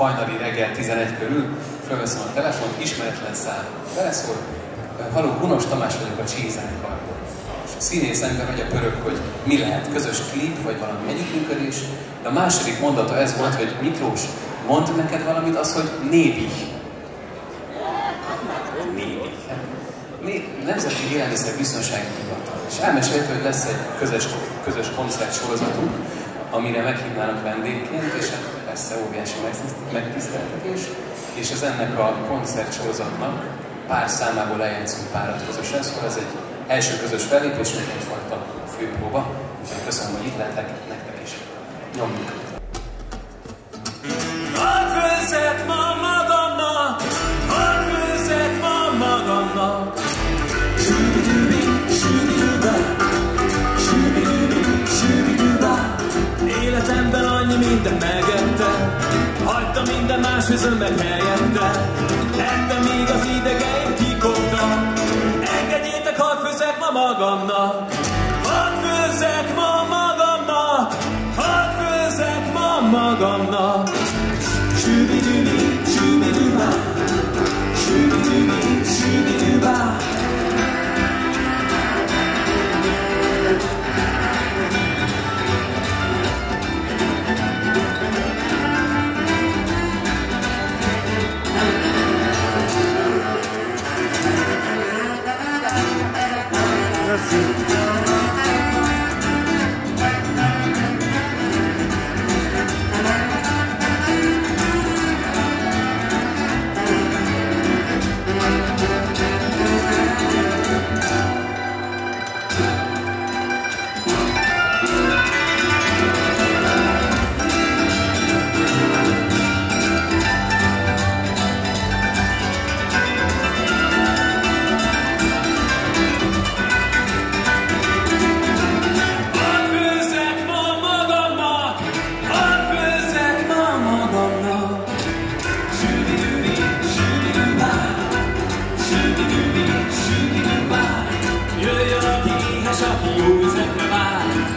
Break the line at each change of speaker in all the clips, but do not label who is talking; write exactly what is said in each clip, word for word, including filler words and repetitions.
hajnali reggel tizenegy körül, fölveszem a telefont, ismeretlen szám beleszól. Halló, Kunos Tamás vagyok a Csízenkarból. A színész ember vagy a pörög, hogy mi lehet, közös klip, vagy valami együttműködés. De a második mondata ez volt, hogy Miklós, mondd neked valamit, az, hogy Nébi. Nébi. Nemzeti Élelmiszerbiztonsági Hivatal. És elmesélte, hogy lesz egy közös, közös koncertsorozatunk, amire meghívnának vendégként, és persze óriási megtiszteltetés, és ez ennek a koncertsorozatnak pár számából eljátszunk párat közösen, szóval ez egy első közös fellépés, mint egyfajta főpróba. Úgyhogy köszönöm, hogy itt lehetek, nektek is. Nyomjuk!
Hadd főzzek ma magamnak, hadd főzzek ma magamnak. Sübi-dübi, sübi-düba, sübi-dübi, sübi-düba. Életemben annyi mindent megettem, hagytam minden más üzömben helyette. Ettem, míg az idegeim kikoptak. Engedjétek, hadd főzzek ma magamnak, hadd főzzek ma magamnak, hadd főzzek ma magamnak. Sübi-dübi, sübi-düba, sübi-dübi, sübi-düba.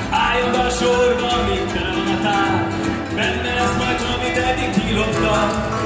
Benne lesz majd, amit eddig kiloptak.